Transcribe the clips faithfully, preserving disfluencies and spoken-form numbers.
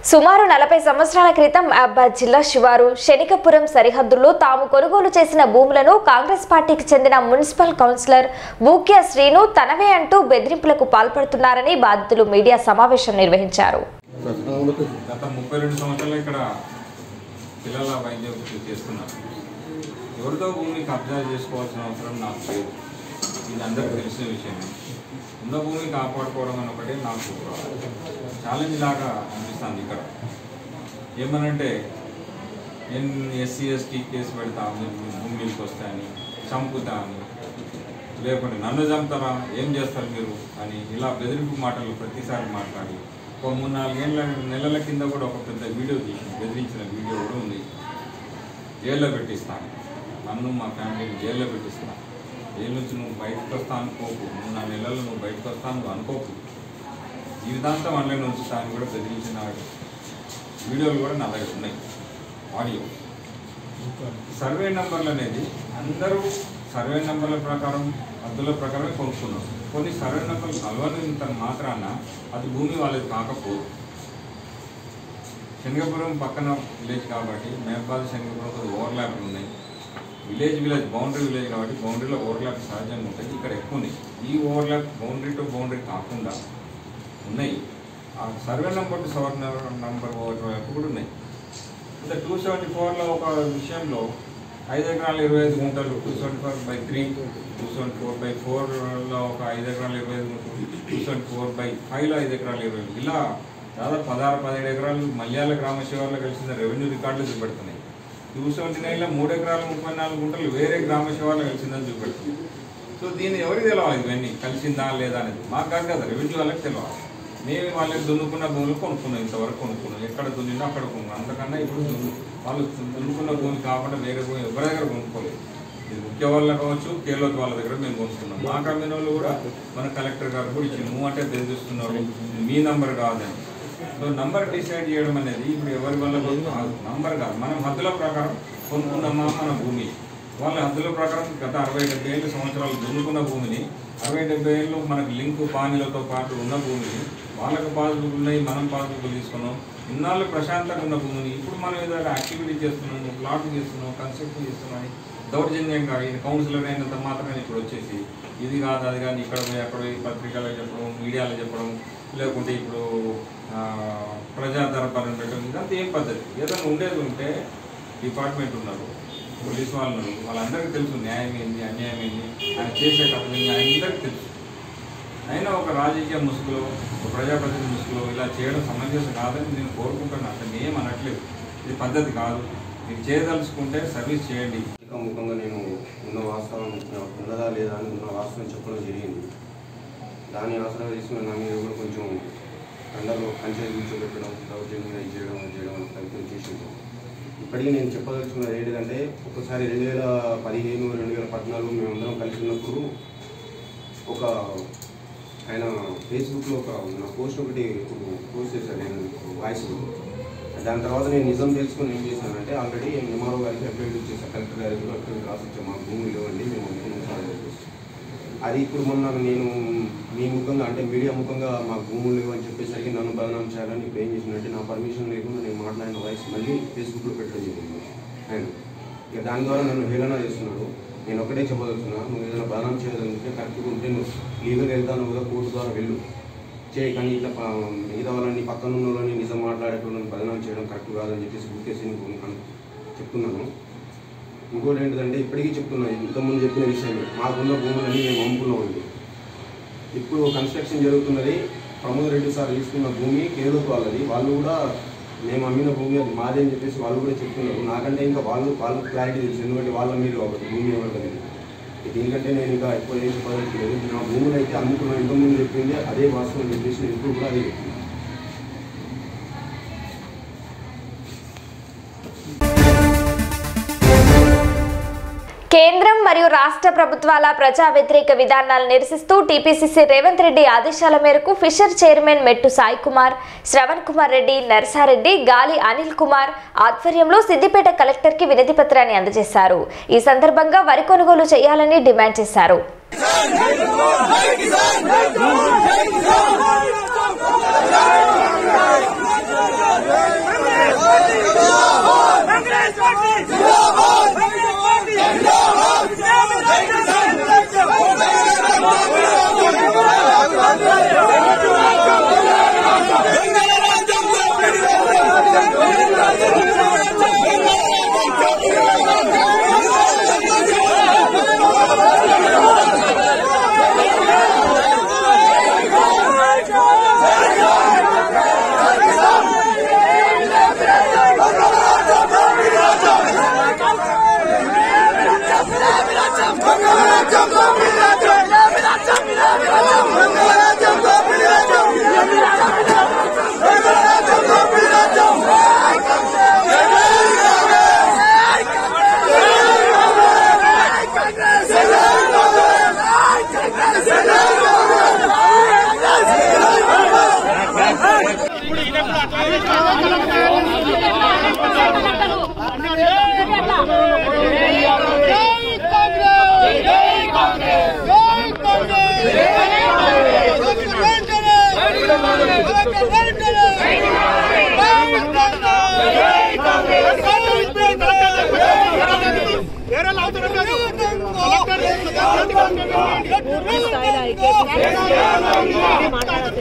సుమారు నలభై సంవత్సరాల క్రితం అబ్బాద్ జిల్లా శివారు శనికపురం సరిహద్దుల్లో తాము కొనుగోలు చేసిన భూములను కాంగ్రెస్ పార్టీకి చెందిన మున్సిపల్ కౌన్సిలర్ బూక్య శ్రీను తనవే అంటూ బెదిరింపులకు పాల్పడుతున్నారని బాధితులు మీడియా సమావేశం నిర్వహించారు. గత ముప్పై రెండు సంవత్సరాలు ఇక్కడ పిల్లల వైద్యం చేస్తున్నారు. ఎవరితో భూమిని కబ్జా చేసుకోవాల్సిన అవసరం నాకు లేదు. ఇది అందరికీ తెలిసిన విషయమే. ఉన్న భూమిని కాపాడుకోవడం అని ఒకటి నాకు ఛాలెంజ్ లాగా అనిపిస్తుంది. ఇక్కడ ఏమనంటే నేను ఎస్సీ ఎస్టీ కేసు పెడతా, భూమి మీదకి వస్తాయని, చంపుతా అని, లేకుంటే నన్ను చంపుతారా, ఏం చేస్తారు మీరు అని ఇలా బెదిరింపు మాటలు ప్రతిసారి మాట్లాడి ఒక మూడు నాలుగేళ్ళ నెలల కింద కూడా ఒక పెద్ద వీడియో తీసి బెదిరించిన వీడియో కూడా ఉంది. జైల్లో పెట్టిస్తాను, నన్ను మా ఫ్యామిలీని జైల్లో పెట్టిస్తాను. జైలు నుంచి నువ్వు బయటకు వస్తా అనుకోకు, మూడు నాలుగు నెలలు నువ్వు బయటకు వస్తా నువ్వు అనుకోకు, జీవితాంతం ఆన్లైన్ ఉంచుతాను కూడా బెదిరించిన వీడియోలు కూడా నా దగ్గర ఉన్నాయి, ఆడియో. సర్వే నెంబర్లు అనేది అందరూ సర్వే నెంబర్ల ప్రకారం హద్దుల ప్రకారమే కొనుక్కున్నారు. కొన్ని సర్వే నెంబర్లు కలవనంత మాత్రాన అది భూమి వాళ్ళది కాకపోదు. శనికపురం పక్కన విలేజ్ కాబట్టి మేపాల్ శనికపురం ఒక ఓవర్లాప్లు ఉన్నాయి. విలేజ్ విలేజ్ బౌండరీ విలేజ్ కాబట్టి బౌండరీలో ఓవర్లాప్ సహజంగా ఉంటుంది. ఇక్కడ ఎక్కువ ఉన్నాయి. ఈ ఓవర్లాప్ బౌండరీ టు బౌండరీ కాకుండా ఉన్నాయి. ఆ survey number to survey number వైపు కూడా ఉన్నాయి. ఇంకా టూ సెవెంటీ ఫోర్లో ఒక విషయంలో ఐదు ఎకరాలు ఇరవై ఐదు గుంటలు, two seventy four by three, two seventy four by ఫోర్లో ఒక ఐదు ఎకరాలు ఇరవై ఐదు గుంటలు, టూ సెవెంటీ ఫోర్ బై ఫైవ్లో ఐదు ఎకరాలు ఇరవై ఐదు, ఇలా దాదాపు పదహారు పదిహేడు ఎకరాలు మల్యాల గ్రామ శివార్లో కలిసిన రెవెన్యూ రికార్డులు చూపెడుతున్నాయి. టూ సెవెంటీ నైన్లో మూడు ఎకరాలు ముప్పై నాలుగు గుంటలు వేరే గ్రామ శివార్లో కలిసిందని చూపెడుతుంది. సో దీన్ని ఎవరికి తెలవాలి, ఇవన్నీ కలిసిందా లేదా అనేది మాకు కాదు కదా, రెవెన్యూ వాళ్ళకి తెలవాలి. మేము వాళ్ళకి దున్నుకున్న భూములు కొనుక్కున్నాం, ఇంతవరకు కొనుక్కున్నాం, ఎక్కడ దున్నినా అక్కడ కొనుక్కున్నాం. అంతకన్నా ఇప్పుడు దున్ను వాళ్ళు దున్నుకున్న భూమి కాకుండా వేరే భూమి ఎవరి దగ్గర కొనుక్కోలేదు. ఇది ముఖ్య వాళ్ళ కావచ్చు, కేలోకి వాళ్ళ దగ్గర మేము కొనుక్కున్నాం. మా కమ్యూని వాళ్ళు కూడా మన కలెక్టర్ గారు కూడా ఇచ్చి నువ్వు అంటే బెదిరిస్తున్నారు, మీ నంబర్ కాదని. సో నంబర్ డిసైడ్ చేయడం అనేది ఇప్పుడు ఎవరి వల్ల కాదు, నంబర్ కాదు. మనం హద్దుల ప్రకారం కొనుక్కున్నామా మన భూమి, వాళ్ళ హద్దుల ప్రకారం గత అరవై డెబ్బై ఏళ్ళు సంవత్సరాలు దున్నుకున్న భూమిని, అరవై డెబ్బై ఏళ్ళు మనకు లింకు పానీలతో పాటు ఉన్న భూమిని, వాళ్ళకు పాస్బుక్ ఉన్నాయి, మనం పాస్బుక్లు తీసుకున్నాం. ఇన్నాళ్ళు ప్రశాంతంగా ఉన్న భూమిని ఇప్పుడు మనం ఏదైనా యాక్టివిటీ చేస్తున్నాము, ప్లాట్ చేస్తున్నాం, కన్స్ట్రక్షన్ చేస్తున్నామని దౌర్జన్యంగా ఇది కౌన్సిలర్ అయినంత మాత్రమే ఇప్పుడు వచ్చేసి ఇది కాదు అది కానీ ఇక్కడ పోయి అక్కడ పోయి పత్రికల్లో చెప్పడం, మీడియాలో చెప్పడం, లేకుంటే ఇప్పుడు ప్రజా దర్బారం పెట్టడం, ఇదంతా ఏం పద్ధతి. ఏదైనా ఉండేది ఉంటే డిపార్ట్మెంట్ ఉన్నారు, పోలీసు వాళ్ళు ఉన్నారు, వాళ్ళందరికీ తెలుసు న్యాయం ఏంది అన్యాయం ఏంది, ఆయన చేసే తప్పని అందరికీ తెలుసు. అయినా ఒక రాజకీయ ముసుగులో, ఒక ప్రజాప్రతినిధి ముసుగులో ఇలా చేయడం సమంజసం కాదని నేను కోరుకుంటున్నాను. అసలు ఏం అనట్లేదు, ఇది పద్ధతి కాదు. మీరు చేయదలుచుకుంటే సర్వీస్ చేయండి. ముఖంగా నేను ఉన్న వాస్తవం ఉన్నదా లేదా అని ఉన్న వాస్తవం చెప్పడం జరిగింది. దాన్ని ఆసరా తీసుకుని నా మీద కూడా కొంచెం కండలో కంచె కూర్చోబెట్టడం, దౌర్జన్యంగా చేయడం చేయడం ప్రయత్నం చేసింది. ఇప్పటికీ నేను చెప్పదలుచుకున్నది ఏంటంటే, ఒకసారి రెండు వేల పదిహేను రెండు వేల పద్నాలుగు మేమందరం కలిసి ఉన్నప్పుడు ఒక ఆయన ఫేస్బుక్లో ఒక నా పోస్ట్ ఒకటి పోస్ట్ చేశాను నేను వాయిస్. దాని తర్వాత నేను నిజం తెలుసుకొని ఏం చేశానంటే, ఆల్రెడీ ఎంఆర్ఓ గారికి అప్డేట్ ఇచ్చేసాను, కలెక్టర్ గారికి కూడా అప్డేట్ రాసి వచ్చాను, మా భూములు ఇవ్వండి మేము అనుకున్నాం. అది ఇప్పుడు మొన్న నేను మీ ముఖంగా అంటే మీడియా ముఖంగా మా భూములు ఇవ్వని చెప్పేసరికి నన్ను బదనాం చేయాలని ఇప్పుడు ఏం చేసినట్టే నా పర్మిషన్ లేకుండా నేను మాట్లాడిన వాయిస్ మళ్ళీ ఫేస్బుక్లో పెట్టడం జరిగింది ఆయన. ఇక దాని ద్వారా నన్ను హేళన చేస్తున్నాడు. నేను ఒకటే చెప్పదలుచున్నా, నువ్వు ఏదైనా బదనాం చేయగలిగితే కరెక్ట్గా ఉంటే నువ్వు లీగల్ వెళ్తాను కదా, కోర్టు ద్వారా వెళ్ళు చేయి, కానీ ఇట్లా మిగతా వాళ్ళని పక్కన ఉన్న వాళ్ళని నిజం మాట్లాడేటోళ్ళని బదనాం చేయడం కరెక్ట్ కాదని చెప్పేసి బుక్కేసి చెప్తున్నాను. ఇంకోటి ఏంటంటే, ఇప్పటికీ చెప్తున్నాను, ఇంతకుముందు చెప్పిన విషయాన్ని, మాకున్న భూములని మేము అమ్ముకున్నామండి. ఇప్పుడు కన్స్ట్రక్షన్ జరుగుతున్నది, ప్రమోద్ రెడ్డి సార్ తీసుకున్న భూమి కేరళకు వాళ్ళది, వాళ్ళు కూడా మేము అమ్మిన భూమి అది మాదే అని చెప్పేసి వాళ్ళు కూడా చెప్తున్నారు. నాకంటే ఇంకా వాళ్ళు వాళ్ళకి క్లారిటీ తెలుసు, ఎందుకంటే వాళ్ళ మీరు ఒకటి భూమి ఎవరికది. దీనికంటే నేను ఇంకా ఎక్కువ ఏం చెప్పదలుచుకోలేదు. నా భూములు అయితే అమ్ముకున్నాను, ఇంతకుముందు చెప్పింది అదే వాస్తవం అని చెప్పేసి నేను ఇప్పుడు కూడా అదే చెప్తున్నాను. కేంద్రం మరియు రాష్ట్ర ప్రభుత్వాల ప్రజా వ్యతిరేక విధానాలను నిరసిస్తూ టీపీసీసీ రేవంత్ రెడ్డి ఆదేశాల మేరకు ఫిషర్ చైర్మన్ మెట్టు సాయి కుమార్, శ్రవణ్ కుమార్ రెడ్డి, నర్సారెడ్డి, గాలి అనిల్ కుమార్ ఆధ్వర్యంలో సిద్దిపేట కలెక్టర్ కి వినతి పత్రాన్ని అందజేశారు. ఈ సందర్భంగా వరి కొనుగోలు చేయాలని డిమాండ్ చేశారు. Hey!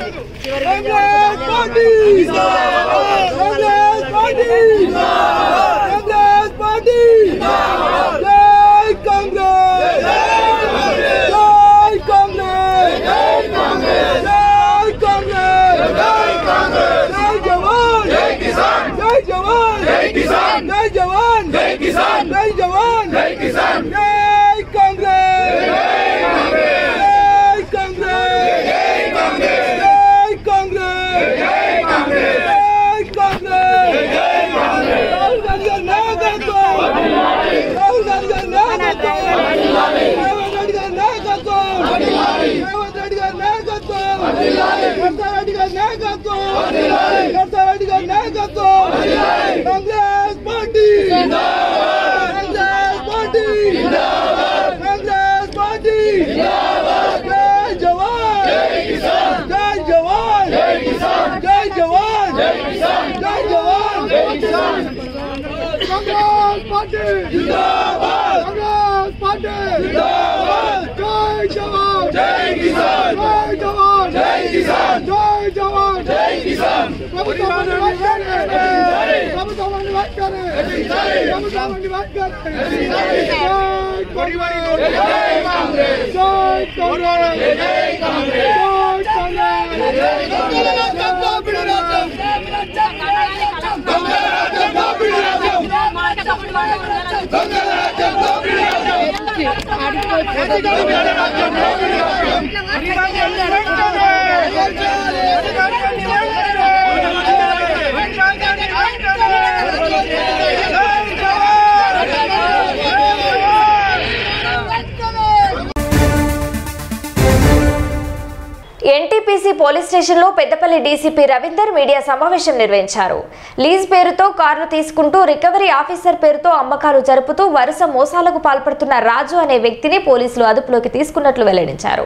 ఎన్టీపీసీ పోలీస్ స్టేషన్లో పెద్దపల్లి డీసీపీ రవీందర్ మీడియా సమావేశం నిర్వహించారు. లీజ్ పేరుతో కార్లు తీసుకుంటూ రికవరీ ఆఫీసర్ పేరుతో అమ్మకాలు జరుపుతూ వరుస మోసాలకు పాల్పడుతున్న రాజు అనే వ్యక్తిని పోలీసులు అదుపులోకి తీసుకున్నట్లు వెల్లడించారు.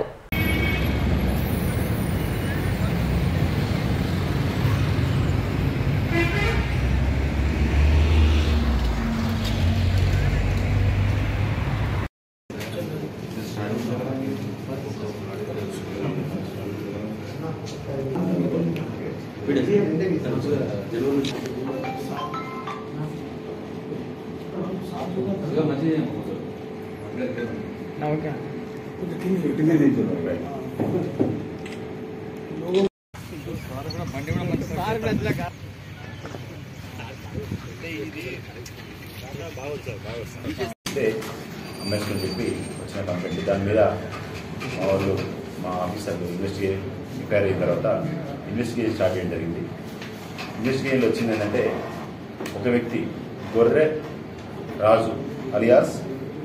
అమ్మేసుకొని చెప్పి వచ్చిన కంప్లైంట్ దాని మీద మా వాళ్ళు మా ఆఫీసర్లు ఇన్వెస్టిగేట్ ఎంక్వైరీ అయిన తర్వాత ఇన్వెస్టిగేషన్ స్టార్ట్ చేయడం జరిగింది. ఇన్వెస్టిగేషన్లో వచ్చింది ఏంటంటే ఒక వ్యక్తి Gorre Raju alias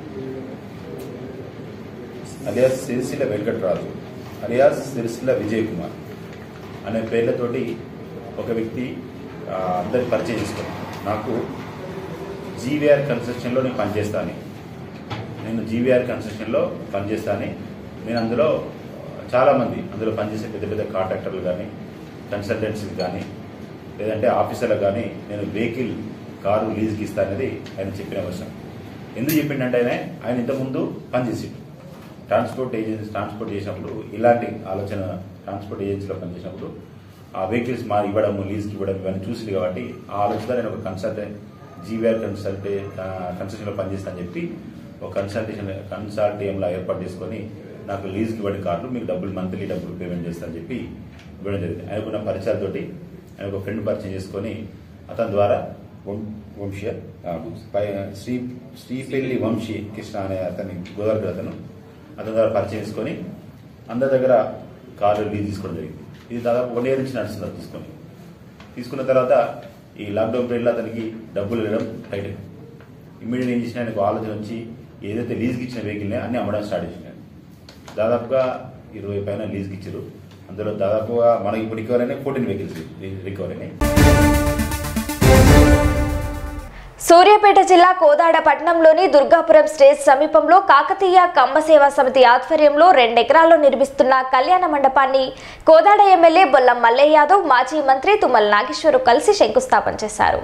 alias Sircilla Venkataraju alias Sircilla Vijay Kumar అనే పేర్లతోటి ఒక వ్యక్తి అందరికి పరిచయం చేసుకుని నాకు జీవీఆర్ కన్స్ట్రక్షన్లో నేను పనిచేస్తాను నేను జీవీఆర్ కన్స్ట్రక్షన్లో పనిచేస్తాను నేను అందులో చాలామంది అందులో పనిచేసే పెద్ద పెద్ద కాంట్రాక్టర్లు కానీ కన్సల్టెంట్స్కి కానీ లేదంటే ఆఫీసర్లకు కానీ నేను వెహికల్ కారు లీజ్కి ఇస్తాననేది ఆయన చెప్పిన విషయం. ఎందుకు చెప్పిండంటే ఆయన ఆయన ఇంతకుముందు పనిచేసిండు ట్రాన్స్పోర్ట్ ఏజెన్సీ ట్రాన్స్పోర్ట్ చేసినప్పుడు ఇలాంటి ఆలోచన ట్రాన్స్పోర్ట్ ఏజెన్సీలో పనిచేసినప్పుడు ఆ వెహికల్స్ మా ఇవ్వడం లీజ్కి ఇవ్వడం ఇవన్నీ చూసింది కాబట్టి ఆ ఆలోచన నేను ఒక కన్సల్టెంట్ జీవీఆర్ కన్సల్టే కన్స్ట్రక్షన్లో పనిచేస్తానని చెప్పి ఒక కన్సల్టేషన్ కన్సల్టేయంలా ఏర్పాటు చేసుకొని నాకు లీజ్కి ఇవ్వడం కార్లు మీకు డబ్బులు మంత్లీ డబ్బులు పేమెంట్ చేస్తానని చెప్పి ఇవ్వడం జరిగింది. ఆయనకున్న పరిచయాలతోటి ఆయన ఒక ఫ్రెండ్ పరిచయం చేసుకొని అతని ద్వారా వంశీ శ్రీ శ్రీపెల్లి వంశీ కృష్ణ అనే అతని గోదావరి అతను అతని ద్వారా పరిచయం చేసుకొని అందరి దగ్గర కారు లీజ్ తీసుకోవడం జరిగింది. ఇది దాదాపు వన్ ఇయర్ నుంచి నడుస్తుంది తీసుకొని తీసుకున్న తర్వాత ఈ లాక్డౌన్ పీరియడ్లో అతనికి డబ్బులు ఇవ్వడం టైట్ ఇమ్మీడియట్ ఏం చేసిన ఆయనకు ఆలోచన వచ్చి ఏదైతే లీజ్కి ఇచ్చిన వెహికల్ని అన్ని అమ్మడం స్టార్ట్ చేసినాడు. దాదాపుగా ఇరవై పైన లీజ్కి ఇచ్చారు. అందులో దాదాపుగా మనకి ఇప్పుడు రికవర్ అయినాయి ఫోర్టీన్ వెహికల్స్ రికవర్ అయినాయి. సూర్యాపేట జిల్లా కోదాడ పట్టణంలోని దుర్గాపురం స్టేజ్ సమీపంలో కాకతీయ కమ్మ సేవా సమితి ఆధ్వర్యంలో రెండెకరాల్లో నిర్మిస్తున్న కళ్యాణ మండపాన్ని కోదాడ ఎమ్మెల్యే బొల్లం మల్లయ్య యాదవ్ మాజీ మంత్రి తుమ్మల నాగేశ్వరరావు కలిసి శంకుస్థాపన చేశారు.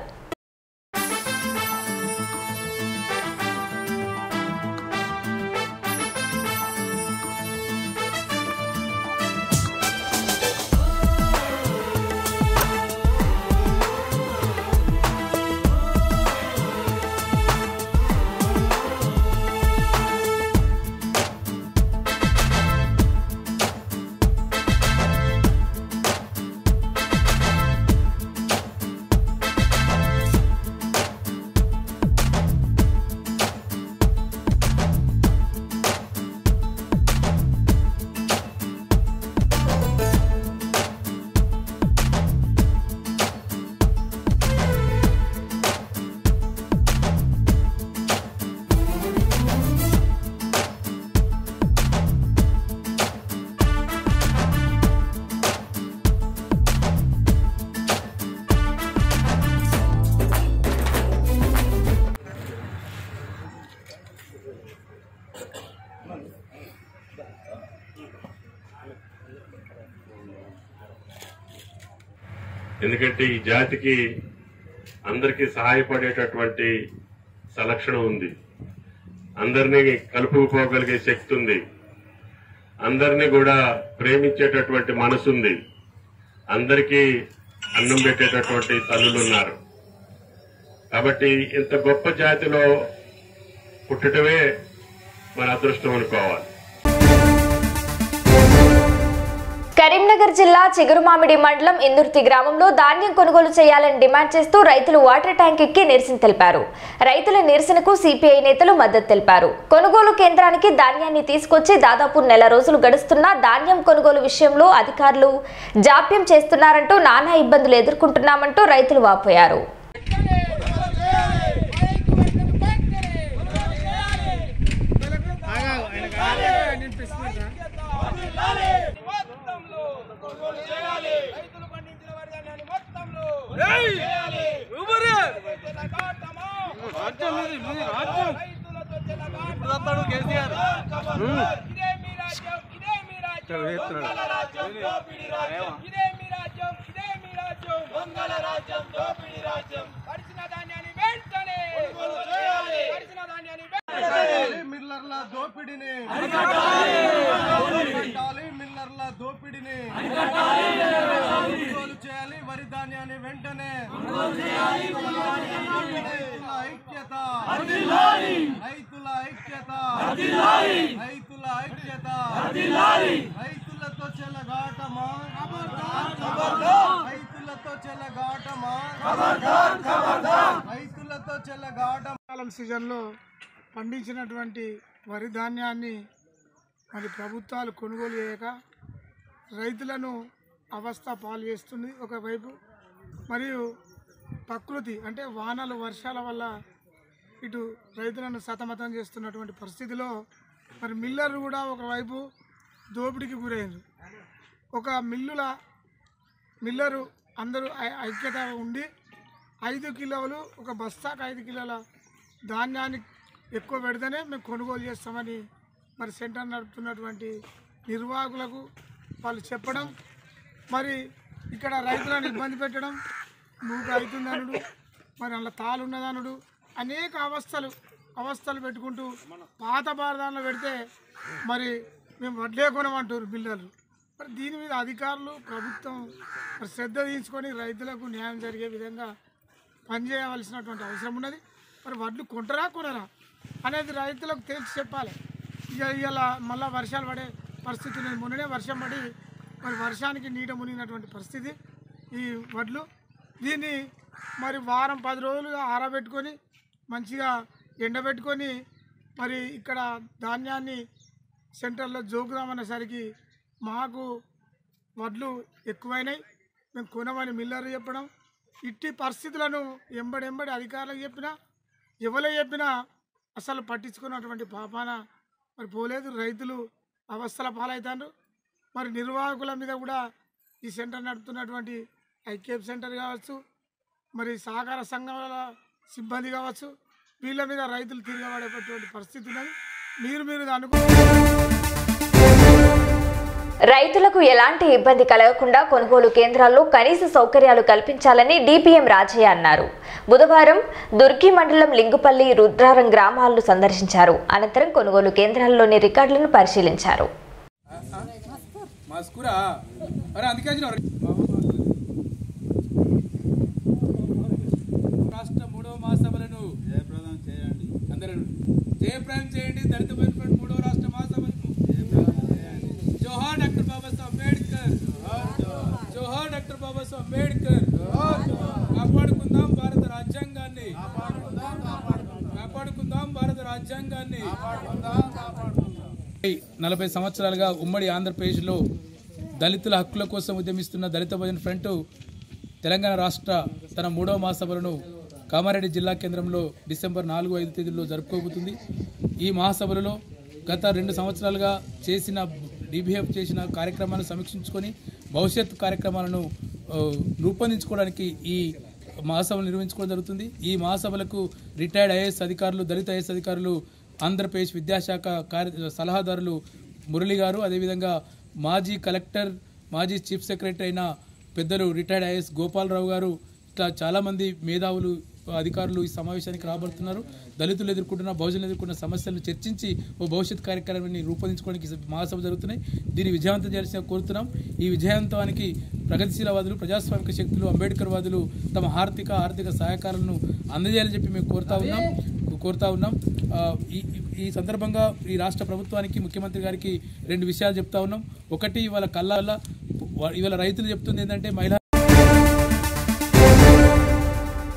ఎందుకంటే ఈ జాతికి అందరికీ సహాయపడేటటువంటి సలక్షణం ఉంది, అందరినీ కలుపుకోగలిగే శక్తి ఉంది, అందరినీ కూడా ప్రేమించేటటువంటి మనసుంది, అందరికీ అన్నం పెట్టేటటువంటి తల్లులు ఉన్నారు. కాబట్టి ఇంత గొప్ప జాతిలో పుట్టడమే మన అదృష్టం అనుకోవాలి. కరీంనగర్ జిల్లా చిగురుమామిడి మండలం ఇందుర్తి గ్రామంలో ధాన్యం కొనుగోలు చేయాలని డిమాండ్ చేస్తూ రైతులు వాటర్ ట్యాంక్ ఎక్కి నిరసన తెలిపారు. రైతుల నిరసనకు సిపిఐ నేతలు మద్దతు తెలిపారు. కొనుగోలు కేంద్రానికి ధాన్యాన్ని తీసుకొచ్చి దాదాపు నెల రోజులు గడుస్తున్నా ధాన్యం కొనుగోలు విషయంలో అధికారులు జాప్యం చేస్తున్నారంటూ నానా ఇబ్బందులు ఎదుర్కొంటున్నామంటూ రైతులు వాపోయారు. మిల్లర్ల దోపిడిని మిల్లర్ల దోపిడిని కొనుగోలు చేయాలి, వరి ధాన్యాన్ని వెంటనే. ఐక్యత రైతుల ఐక్యత రైతుల ఐక్యత రైతులతో చెలగాటమా రైతులతో చెలగాటమా రైతులతో చెలగాటం. కాలం సీజన్లో పండించినటువంటి వరి ధాన్యాన్ని మరి ప్రభుత్వాలు కొనుగోలు చేయక రైతులను అవస్థ పాలు చేస్తుంది ఒకవైపు, మరియు ప్రకృతి అంటే వానలు వర్షాల వల్ల ఇటు రైతులను సతమతం చేస్తున్నటువంటి పరిస్థితిలో మరి మిల్లర్లు కూడా ఒకవైపు దోపిడీకి గురైంది. ఒక మిల్లుల మిల్లరు అందరూ ఐక్యత ఉండి ఐదు కిలోలు ఒక బస్తాకు ఐదు కిలోల ధాన్యాన్ని ఎక్కువ పెడితేనే మేము కొనుగోలు చేస్తామని మరి సెంటర్ నడుపుతున్నటువంటి నిర్వాహకులకు వాళ్ళు చెప్పడం, మరి ఇక్కడ రైతులను ఇబ్బంది పెట్టడం, మూక అవుతుందనుడు, మరి అందులో తాళున్నదనుడు, అనేక అవస్థలు అవస్థలు పెట్టుకుంటూ పాత బారదాన్లో పెడితే మరి మేము వడ్లే కొనమంటారు బిల్డర్లు. మరి దీని మీద అధికారులు ప్రభుత్వం మరి శ్రద్ధ తీసుకొని రైతులకు న్యాయం జరిగే విధంగా పనిచేయవలసినటువంటి అవసరం ఉన్నది. మరి వడ్లు కొంటరా కొనరా అనేది రైతులకు తెలిసి చెప్పాలి. ఇక ఇలా మళ్ళీ వర్షాలు పడే పరిస్థితి లేదు. మొన్ననే వర్షం పడి మరి వర్షానికి నీట మునిగినటువంటి పరిస్థితి ఈ వడ్లు. దీన్ని మరి వారం పది రోజులుగా ఆరబెట్టుకొని మంచిగా ఎండబెట్టుకొని మరి ఇక్కడ ధాన్యాన్ని సెంటర్లో జోకుదామనేసరికి మాకు వడ్లు ఎక్కువైనాయి, మేము కొనమని మిల్లర్ చెప్పడం, ఇట్టి పరిస్థితులను ఎంబడెంబడి అధికారులకు చెప్పినా ఎవరో చెప్పినా అసలు పట్టించుకున్నటువంటి పాపాన మరి పోలేదు. రైతులు అవస్థల పాలవుతారు. మరి నిర్వాహకుల మీద కూడా ఈ సెంటర్ నడుపుతున్నటువంటి ఐకేప్ సెంటర్ కావచ్చు, మరి సహకార సంఘాల సిబ్బంది కావచ్చు, వీళ్ళ మీద రైతులు తిరగబడేటటువంటి పరిస్థితి ఉన్నది. మీరు మీరు అనుకో రైతులకు ఎలాంటి ఇబ్బంది కలగకుండా కొనుగోలు కేంద్రాల్లో కనీస సౌకర్యాలు కల్పించాలని డిపిఎం రాజయ్య అన్నారు. బుధవారం దుర్గి మండలం లింగుపల్లి, రుద్రారం గ్రామాలను సందర్శించారు. అనంతరం కొనుగోలు కేంద్రాల్లోని రికార్డులను పరిశీలించారు. రాష్ట్ర మూడవ మహాసభలను జయప్రదం చేయండి. అందరూ జయప్రదం చేయండి. దళిత బెనిఫిట్ మూడవ రాష్ట్ర మహాసభలను జోహార్ డాక్టర్ బాబాసాహెబ్ అంబేద్కర్, జోహార్ డాక్టర్ బాబాసాహెబ్ అంబేద్కర్. కాపాడుకుందాం భారత రాజ్యాంగాన్ని, కాపాడుకుందాం భారత రాజ్యాంగాన్ని. నలభై సంవత్సరాలుగా ఉమ్మడి ఆంధ్రప్రదేశ్లో దళితుల హక్కుల కోసం ఉద్యమిస్తున్న దళిత భజన ఫ్రంట్ తెలంగాణ రాష్ట్ర తన మూడవ మహాసభలను కామారెడ్డి జిల్లా కేంద్రంలో డిసెంబర్ నాలుగు ఐదు తేదీల్లో జరుపుకోబోతుంది. ఈ మహాసభలలో గత రెండు సంవత్సరాలుగా చేసిన డిబిఎఫ్ చేసిన కార్యక్రమాలను సమీక్షించుకొని భవిష్యత్ కార్యక్రమాలను రూపొందించుకోవడానికి ఈ మహాసభలు నిర్వహించుకోవడం జరుగుతుంది. ఈ మహాసభలకు రిటైర్డ్ ఐఏఎస్ అధికారులు, దళిత ఐఏఎస్ అధికారులు, ఆంధ్రప్రదేశ్ విద్యాశాఖ కార్య సలహాదారులు మురళి గారు, అదేవిధంగా మాజీ కలెక్టర్, మాజీ చీఫ్ సెక్రటరీ అయిన పెద్దలు రిటైర్డ్ ఐఏఎస్ గోపాలరావు గారు ఇట్లా చాలామంది మేధావులు అధికారులు ఈ సమావేశానికి రాబడుతున్నారు. దళితులు ఎదుర్కొంటున్న బహుజనులు ఎదుర్కొన్న సమస్యలను చర్చించి ఓ భవిష్యత్ కార్యక్రమాన్ని రూపొందించుకోవడానికి మహాసభ జరుగుతున్నాయి. దీన్ని విజయవంతం చేయాల్సిన కోరుతున్నాం. ఈ విజయవంతానికి ప్రగతిశీలవాదులు, ప్రజాస్వామిక శక్తులు, అంబేద్కర్ వాదులు తమ ఆర్థిక ఆర్థిక సహకారాలను అందజేయాలని చెప్పి మేము కోరుతా ఉన్నాం కోరుతా ఉన్నాం ఈ ఈ సందర్భంగా ఈ రాష్ట్ర ప్రభుత్వానికి, ముఖ్యమంత్రి గారికి రెండు విషయాలు చెప్తా ఉన్నాం. ఒకటి, ఇవాళ కళ్ళ ఇవాళ రైతులు చెప్తుంది ఏంటంటే మహిళా